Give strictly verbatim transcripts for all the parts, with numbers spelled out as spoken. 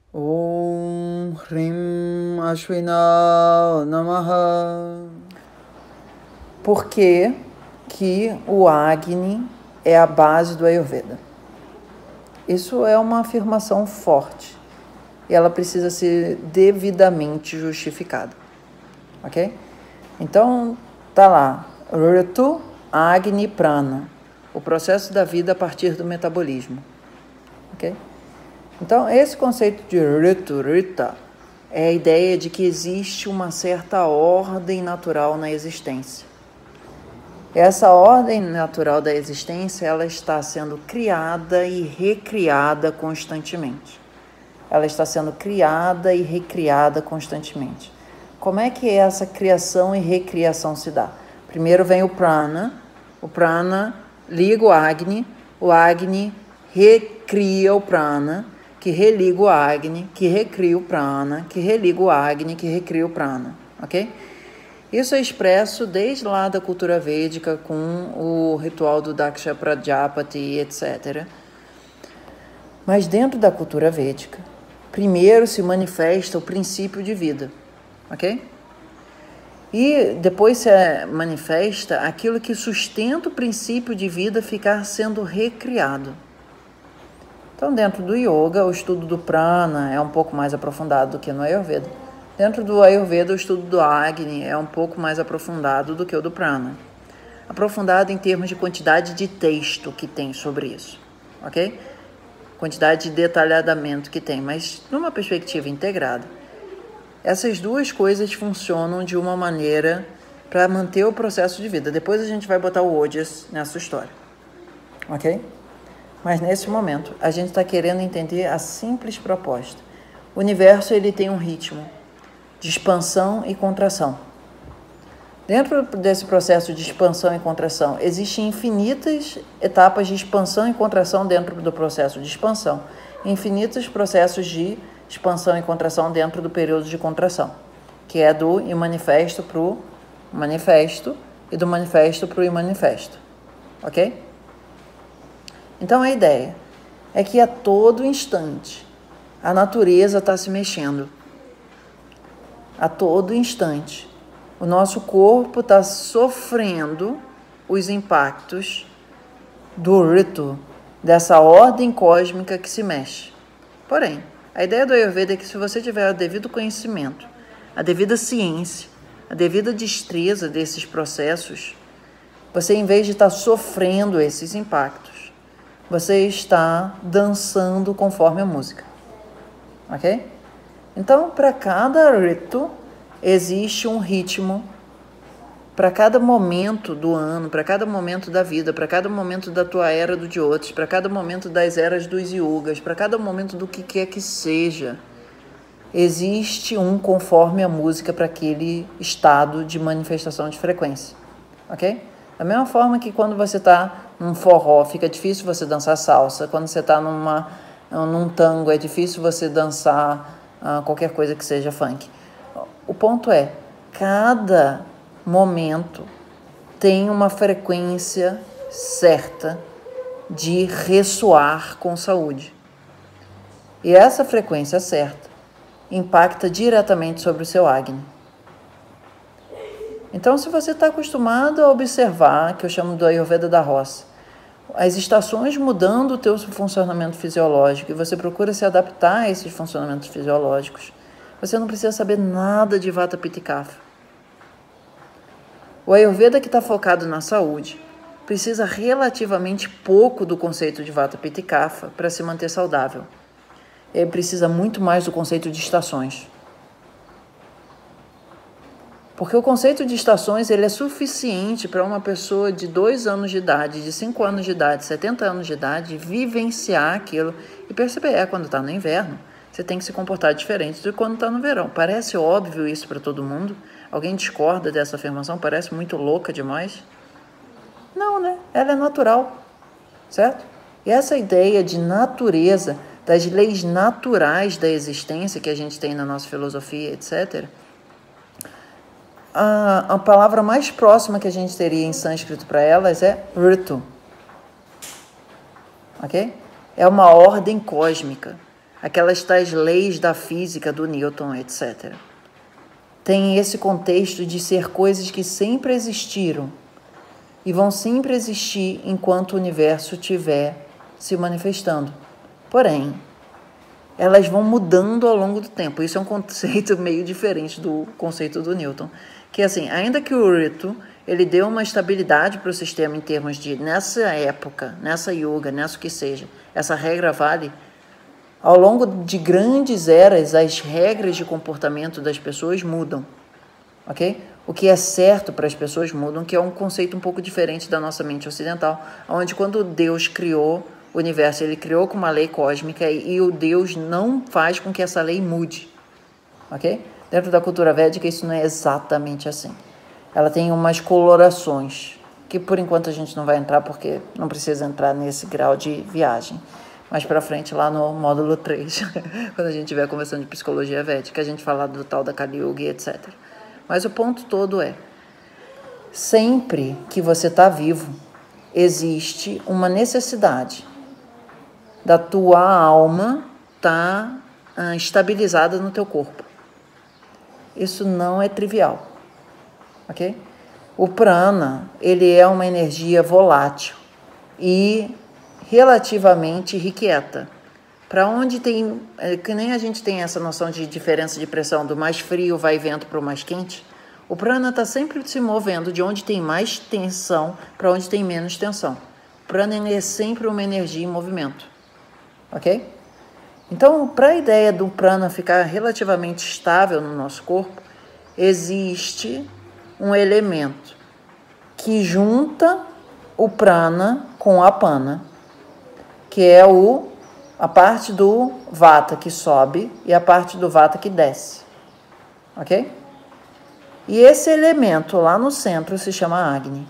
Om Hrim Ashwina Namaha. Por que que o Agni é a base do Ayurveda? Isso é uma afirmação forte e ela precisa ser devidamente justificada, ok? Então, tá lá, Ritu, Agni, Prana, o processo da vida a partir do metabolismo, ok? Então, esse conceito de Ritu, Rita, é a ideia de que existe uma certa ordem natural na existência. Essa ordem natural da existência, ela está sendo criada e recriada constantemente. Ela está sendo criada e recriada constantemente. Como é que essa criação e recriação se dá? Primeiro vem o prana, o prana liga o Agni, o Agni recria o prana, que religa o Agni, que recria o prana, que religa o Agni, que recria o prana, ok? Isso é expresso desde lá da cultura védica com o ritual do Daksha Prajapati, etcétera. Mas dentro da cultura védica, primeiro se manifesta o princípio de vida, ok? E depois se manifesta aquilo que sustenta o princípio de vida ficar sendo recriado. Então, dentro do yoga, o estudo do prana é um pouco mais aprofundado do que no Ayurveda. Dentro do Ayurveda, o estudo do Agni é um pouco mais aprofundado do que o do prana. Aprofundado em termos de quantidade de texto que tem sobre isso, ok? Quantidade de detalhamento que tem, mas numa perspectiva integrada. Essas duas coisas funcionam de uma maneira para manter o processo de vida. Depois a gente vai botar o Ojas nessa história, ok? Mas nesse momento, a gente está querendo entender a simples proposta. O universo ele tem um ritmo de expansão e contração. Dentro desse processo de expansão e contração, existem infinitas etapas de expansão e contração dentro do processo de expansão, infinitos processos de expansão e contração dentro do período de contração, que é do imanifesto para o manifesto e do manifesto para o imanifesto, ok? Então, a ideia é que a todo instante a natureza está se mexendo. A todo instante. O nosso corpo está sofrendo os impactos do Ritu, dessa ordem cósmica que se mexe. Porém, a ideia do Ayurveda é que se você tiver o devido conhecimento, a devida ciência, a devida destreza desses processos, você, em vez de estar sofrendo esses impactos, você está dançando conforme a música, ok? Então, para cada ritu, existe um ritmo, para cada momento do ano, para cada momento da vida, para cada momento da tua era do Jyotish, para cada momento das eras dos yugas, para cada momento do que quer que seja, existe um conforme a música para aquele estado de manifestação de frequência, ok? Da mesma forma que quando você está num forró, fica difícil você dançar salsa. Quando você está numa, num tango, é difícil você dançar uh, qualquer coisa que seja funk. O ponto é, cada momento tem uma frequência certa de ressoar com saúde. E essa frequência certa impacta diretamente sobre o seu Agni. Então, se você está acostumado a observar, que eu chamo do Ayurveda da roça, as estações mudando o teu funcionamento fisiológico e você procura se adaptar a esses funcionamentos fisiológicos, você não precisa saber nada de Vata Pitta e Kapha. O Ayurveda que está focado na saúde precisa relativamente pouco do conceito de Vata Pitta e Kapha para se manter saudável. Ele precisa muito mais do conceito de estações. Porque o conceito de estações ele é suficiente para uma pessoa de dois anos de idade, de cinco anos de idade, setenta anos de idade, vivenciar aquilo e perceber, é, quando está no inverno, você tem que se comportar diferente do que quando está no verão. Parece óbvio isso para todo mundo? Alguém discorda dessa afirmação? Parece muito louca demais? Não, né? Ela é natural, certo? E essa ideia de natureza, das leis naturais da existência que a gente tem na nossa filosofia, etcétera, A, a palavra mais próxima que a gente teria em sânscrito para elas é Ritu. Ok? É uma ordem cósmica. aquelas tais leis da física do Newton, etcétera. Tem esse contexto de ser coisas que sempre existiram e vão sempre existir enquanto o universo estiver se manifestando. Porém, elas vão mudando ao longo do tempo. Isso é um conceito meio diferente do conceito do Newton. Que assim, ainda que o Ritu, ele deu uma estabilidade para o sistema em termos de, nessa época, nessa yoga, nessa que seja, essa regra vale, ao longo de grandes eras, as regras de comportamento das pessoas mudam, ok? O que é certo para as pessoas mudam, que é um conceito um pouco diferente da nossa mente ocidental, onde quando Deus criou o universo, ele criou com uma lei cósmica e, e o Deus não faz com que essa lei mude, ok? Dentro da cultura védica isso não é exatamente assim. Ela tem umas colorações, que por enquanto a gente não vai entrar porque não precisa entrar nesse grau de viagem. Mais para frente, lá no módulo três, quando a gente estiver conversando de psicologia védica, a gente falar do tal da Kali Yuga e etcétera. Mas o ponto todo é, sempre que você está vivo, existe uma necessidade da tua alma estar tá, uh, estabilizada no teu corpo. Isso não é trivial, ok? O prana, ele é uma energia volátil e relativamente irrequieta. Para onde tem, é, que nem a gente tem essa noção de diferença de pressão, do mais frio vai vento para o mais quente, o prana está sempre se movendo de onde tem mais tensão para onde tem menos tensão. O prana é sempre uma energia em movimento, ok? Então, para a ideia do prana ficar relativamente estável no nosso corpo, existe um elemento que junta o prana com a apana, que é o, a parte do vata que sobe e a parte do vata que desce, ok? E esse elemento lá no centro se chama Agni.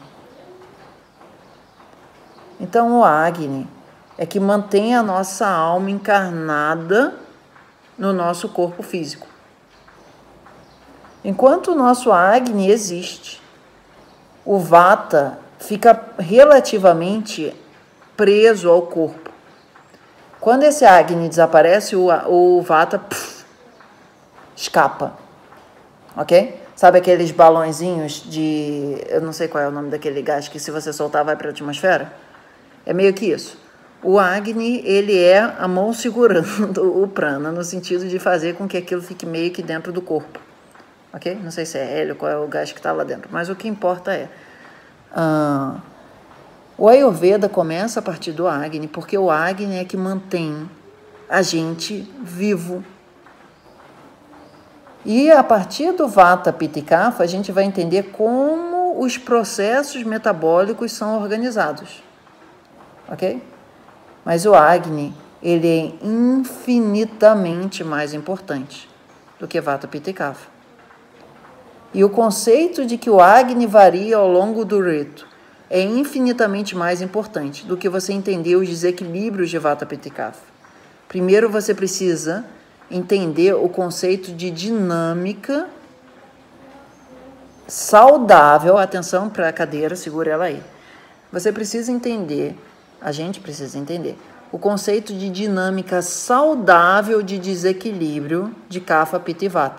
Então, o Agni é que mantém a nossa alma encarnada no nosso corpo físico. Enquanto o nosso Agni existe, o Vata fica relativamente preso ao corpo. Quando esse Agni desaparece, o, o Vata pff, escapa, ok? Sabe aqueles balõezinhos de... eu não sei qual é o nome daquele gás que se você soltar vai para a atmosfera? É meio que isso. O Agni, ele é a mão segurando o prana, no sentido de fazer com que aquilo fique meio que dentro do corpo. Ok? Não sei se é hélio, qual é o gás que está lá dentro. Mas o que importa é... Uh, o Ayurveda começa a partir do Agni, porque o Agni é que mantém a gente vivo. E a partir do Vata, Pitta e Kapha, a gente vai entender como os processos metabólicos são organizados. Ok? Mas o Agni, ele é infinitamente mais importante do que Vata, Pitta e Kapha. E o conceito de que o Agni varia ao longo do rito é infinitamente mais importante do que você entender os desequilíbrios de Vata, Pitta e Kapha. Primeiro você precisa entender o conceito de dinâmica saudável. Atenção para a cadeira, segura ela aí. Você precisa entender... A gente precisa entender o conceito de dinâmica saudável de desequilíbrio de Kapha, Pitta e Vata.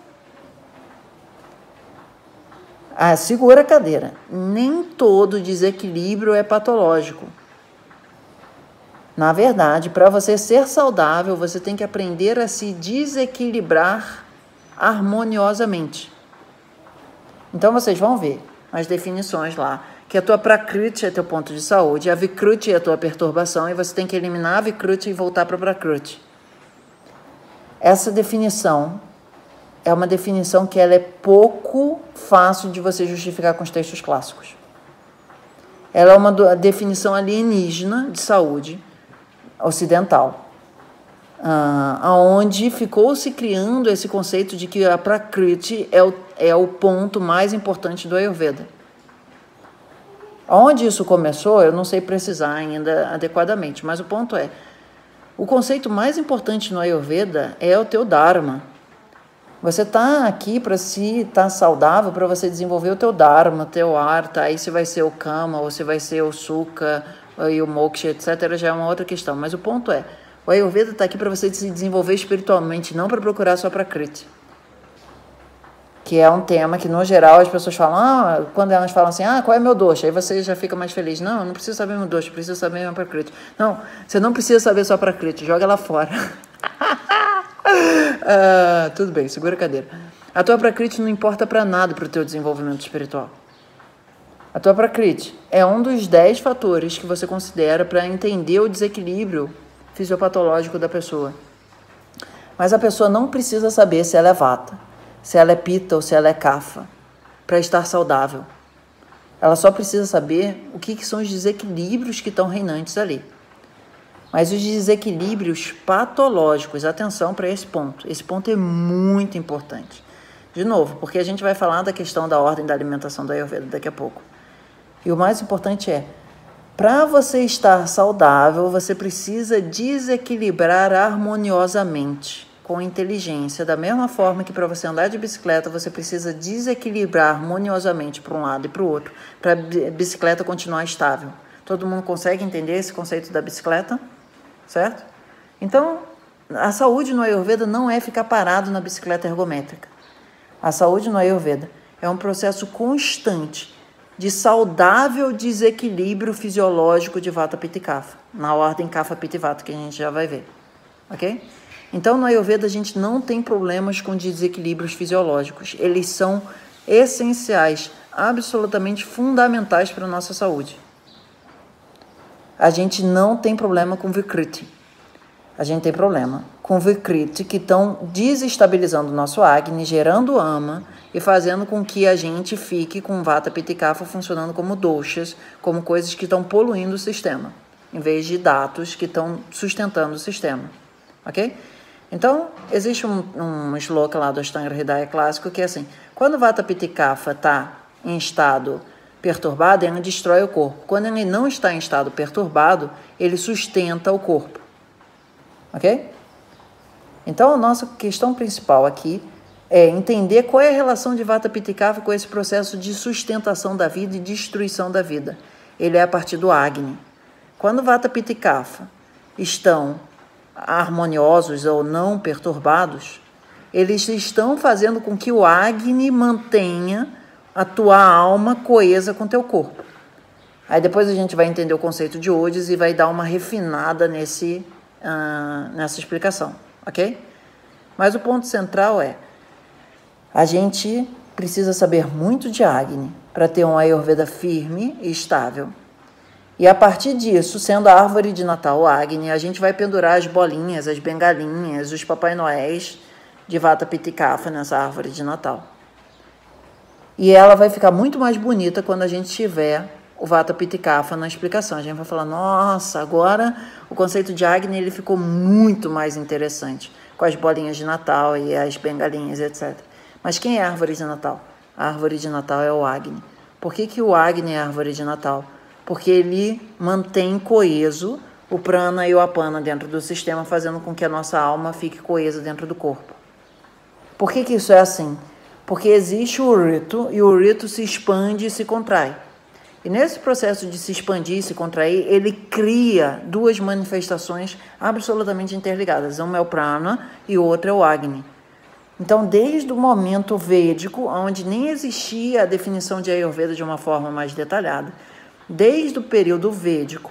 Ah, segura a cadeira. Nem todo desequilíbrio é patológico. Na verdade, para você ser saudável, você tem que aprender a se desequilibrar harmoniosamente. Então, vocês vão ver as definições lá, que a tua Prakriti é teu ponto de saúde, a Vikruti é a tua perturbação, e você tem que eliminar a Vikruti e voltar para a Prakriti. Essa definição é uma definição que ela é pouco fácil de você justificar com os textos clássicos. Ela é uma definição alienígena de saúde ocidental, ah, onde ficou se criando esse conceito de que a Prakriti é o, é o ponto mais importante do Ayurveda. Onde isso começou, eu não sei precisar ainda adequadamente, mas o ponto é, o conceito mais importante no Ayurveda é o teu Dharma. Você está aqui para se estar saudável, para você desenvolver o teu Dharma, o teu Artha, aí se vai ser o Kama, ou se vai ser o Sukha e o Moksha, etcétera, já é uma outra questão. Mas o ponto é, O Ayurveda está aqui para você se desenvolver espiritualmente, não para procurar só prakriti. Que é um tema que, no geral, as pessoas falam, ah, quando elas falam assim, ah, qual é meu dosha? Aí você já fica mais feliz. Não, eu não preciso saber meu dosha, preciso saber meu prakriti. Não, você não precisa saber só prakriti, joga lá fora. ah, tudo bem, segura a cadeira. A tua prakriti não importa para nada para o teu desenvolvimento espiritual. A tua prakriti é um dos dez fatores que você considera para entender o desequilíbrio fisiopatológico da pessoa. Mas a pessoa não precisa saber se ela é vata, se ela é pita ou se ela é kapha, para estar saudável. Ela só precisa saber o que, que são os desequilíbrios que estão reinantes ali. Mas os desequilíbrios patológicos, atenção para esse ponto. Esse ponto é muito importante. De novo, porque a gente vai falar da questão da ordem da alimentação da Ayurveda daqui a pouco. E o mais importante é, para você estar saudável, você precisa desequilibrar harmoniosamente, com inteligência. Da mesma forma que para você andar de bicicleta, você precisa desequilibrar harmoniosamente para um lado e para o outro, para a bicicleta continuar estável. Todo mundo consegue entender esse conceito da bicicleta? Certo? Então, a saúde no Ayurveda não é ficar parado na bicicleta ergométrica. A saúde no Ayurveda é um processo constante de saudável desequilíbrio fisiológico de Vata, Pitta e Kapha, na ordem Kapha, Pitta e Vata, que a gente já vai ver. Ok? Então, no Ayurveda, a gente não tem problemas com desequilíbrios fisiológicos. Eles são essenciais, absolutamente fundamentais para a nossa saúde. A gente não tem problema com Vikriti. A gente tem problema com Vikriti que estão desestabilizando o nosso Agni, gerando ama e fazendo com que a gente fique com Vata, Pitta e Kapha funcionando como doshas, como coisas que estão poluindo o sistema, em vez de datos que estão sustentando o sistema. Ok? Então, existe um, um shloka lá do Ashtanga Hridaya clássico que é assim, quando Vata, Pitta e Kapha está em estado perturbado, ele destrói o corpo. Quando ele não está em estado perturbado, ele sustenta o corpo. Ok? Então, a nossa questão principal aqui é entender qual é a relação de Vata, Pitta e Kapha com esse processo de sustentação da vida e destruição da vida. Ele é a partir do Agni. Quando Vata, Pitta e Kapha estão harmoniosos ou não perturbados, eles estão fazendo com que o Agni mantenha a tua alma coesa com teu corpo. Aí depois a gente vai entender o conceito de Odis e vai dar uma refinada nesse, uh, nessa explicação, ok? Mas o ponto central é, a gente precisa saber muito de Agni para ter um Ayurveda firme e estável. E a partir disso, sendo a árvore de Natal o Agni, a gente vai pendurar as bolinhas, as bengalinhas, os Papai Noéis de Vata, Pitta e Kapha nessa árvore de Natal. E ela vai ficar muito mais bonita quando a gente tiver o Vata, Pitta e Kapha na explicação. A gente vai falar, nossa, agora o conceito de Agni ele ficou muito mais interessante, com as bolinhas de Natal e as bengalinhas, etcétera. Mas quem é a árvore de Natal? A árvore de Natal é o Agni. Por que que o Agni é a árvore de Natal? Porque ele mantém coeso o prana e o apana dentro do sistema, fazendo com que a nossa alma fique coesa dentro do corpo. Por que que isso é assim? Porque existe o rito, e o rito se expande e se contrai. E nesse processo de se expandir e se contrair, ele cria duas manifestações absolutamente interligadas. Uma é o prana e outra é o Agni. Então, desde o momento védico, onde nem existia a definição de Ayurveda de uma forma mais detalhada, desde o período védico,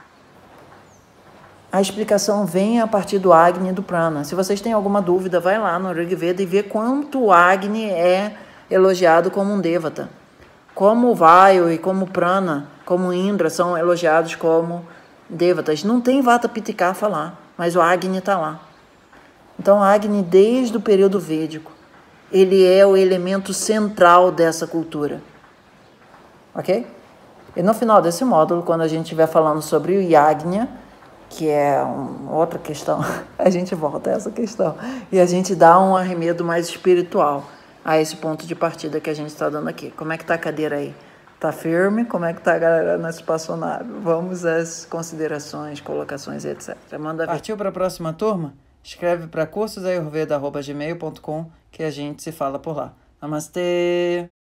a explicação vem a partir do Agni e do Prana. Se vocês têm alguma dúvida, vai lá no Rig Veda e vê quanto o Agni é elogiado como um Devata. Como o Vayu e como o Prana, como o Indra, são elogiados como Devatas. Não tem Vata, Pitta e Kapha lá, mas o Agni está lá. Então, o Agni, desde o período védico, ele é o elemento central dessa cultura. Ok? E no final desse módulo, quando a gente estiver falando sobre o Yajna, que é uma outra questão, a gente volta a essa questão. E a gente dá um arremedo mais espiritual a esse ponto de partida que a gente está dando aqui. Como é que está a cadeira aí? Está firme? Como é que está a galera no espaçonário? Vamos às considerações, colocações, etcétera. Manda ver. Partiu para a próxima turma? Escreve para cursos ayurveda arroba gmail ponto com que a gente se fala por lá. Namastê!